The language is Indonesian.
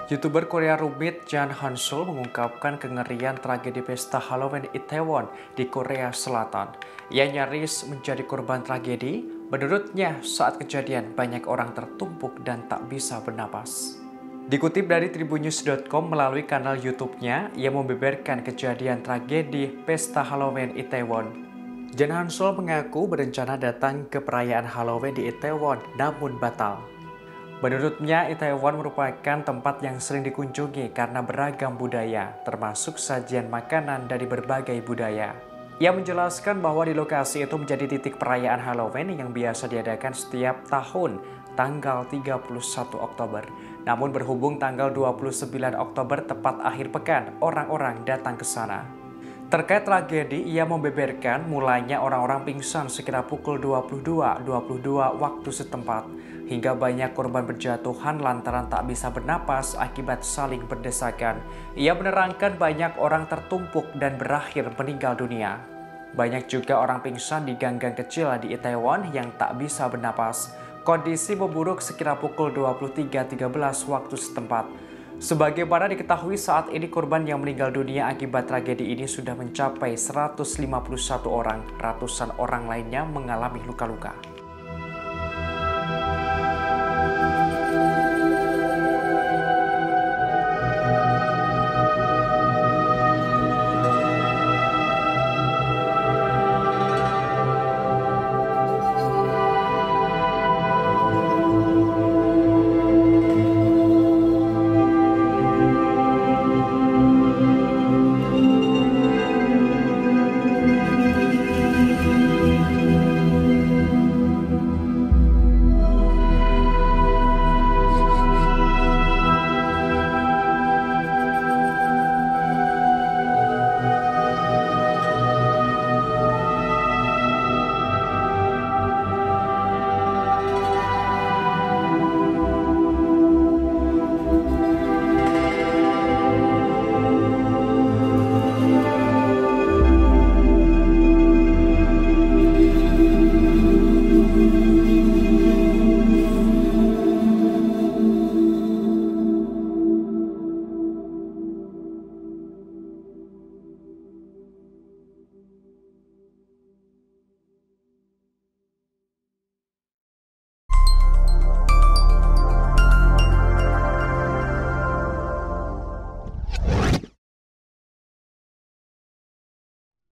YouTuber Korea rumit Jang Han-sul mengungkapkan kengerian tragedi pesta Halloween di Itaewon di Korea Selatan. Ia nyaris menjadi korban tragedi. Menurutnya, saat kejadian banyak orang tertumpuk dan tak bisa bernapas. Dikutip dari tribunnews.com melalui kanal YouTube-nya, ia membeberkan kejadian tragedi pesta Halloween Itaewon. Jang Han-sul mengaku berencana datang ke perayaan Halloween di Itaewon, namun batal. Menurutnya, Itaewon merupakan tempat yang sering dikunjungi karena beragam budaya, termasuk sajian makanan dari berbagai budaya. Ia menjelaskan bahwa di lokasi itu menjadi titik perayaan Halloween yang biasa diadakan setiap tahun, tanggal 31 Oktober. Namun berhubung tanggal 29 Oktober tepat akhir pekan, orang-orang datang ke sana. Terkait tragedi, ia membeberkan mulainya orang-orang pingsan sekitar pukul 22.22 waktu setempat, hingga banyak korban berjatuhan lantaran tak bisa bernapas akibat saling berdesakan. Ia menerangkan banyak orang tertumpuk dan berakhir meninggal dunia. Banyak juga orang pingsan di gang-gang kecil di Itaewon yang tak bisa bernapas. Kondisi memburuk sekitar pukul 23.13 waktu setempat. Sebagaimana diketahui saat ini korban yang meninggal dunia akibat tragedi ini sudah mencapai 151 orang, ratusan orang lainnya mengalami luka-luka.